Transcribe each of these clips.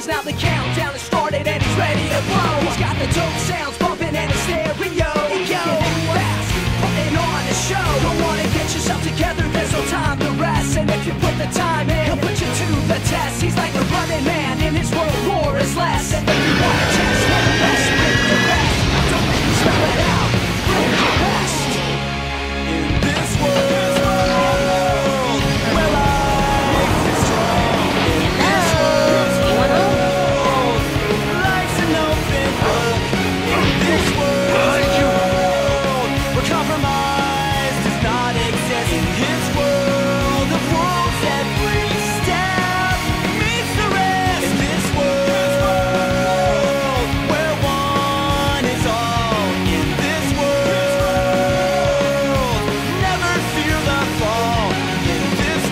cause now the countdown has started and he's ready to blow. He's got the dope sounds bumping in his stereo. Fast, putting on a show. Don't wanna get yourself together, there's no time to rest. And if you put the time in, he'll put you to the test. He's like a running man in his world, more is less. And if you wanna test, let the best bring the best. Don't make me spell it out, bring the best. In this world where life is strong, in this world life's an open book. In this world where compromise does not exist. In his world of rules, every step meets the rest. In this world where one is all. In this world never fear the fall. In this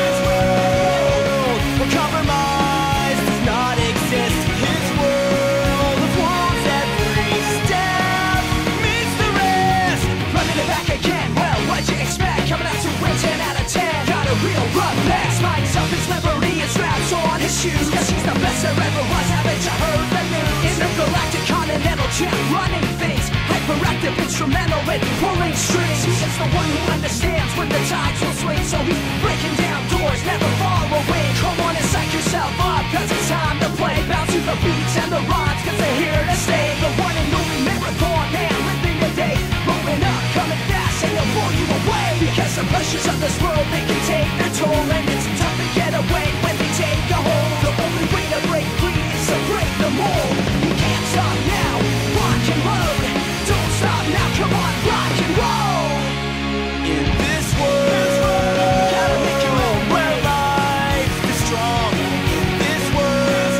world where compromise does not exist. His world of rules, every step meets the rest. Running it back again, well, what'd you expect? Coming out to win 10 out of 10. Got a real rough pass. Mike's up his liberty and straps on his shoes. Cause he's the best there ever was, haven't you heard the news? Intergalactic continental champ, running things. Hyperactive, instrumental in pulling strings. He is the one who understands when the tides will swing. So he's breaking down doors, never far away. Come on and psych yourself up, cause it's time to play. Bounce to the beats and the rhymes, cause they're here to stay. The one and only marathon man, living the day. Moving up, coming fast, and they'll blow you away. Because the pressures of this world, they can take their toll. And it's tough to get away when they take a hold. The only way to break free is to break the mold. You can't stop now, rock and load. Don't stop now, come on, rock and roll. In this world, gotta make your own where life is strong. In this world,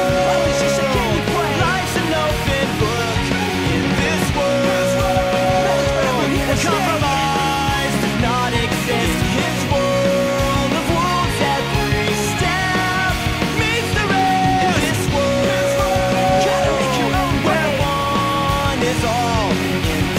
life's an open book. In this world, where compromise does not exist. His world of rules, every step meets the rest. This world, gotta make your own where one is all. In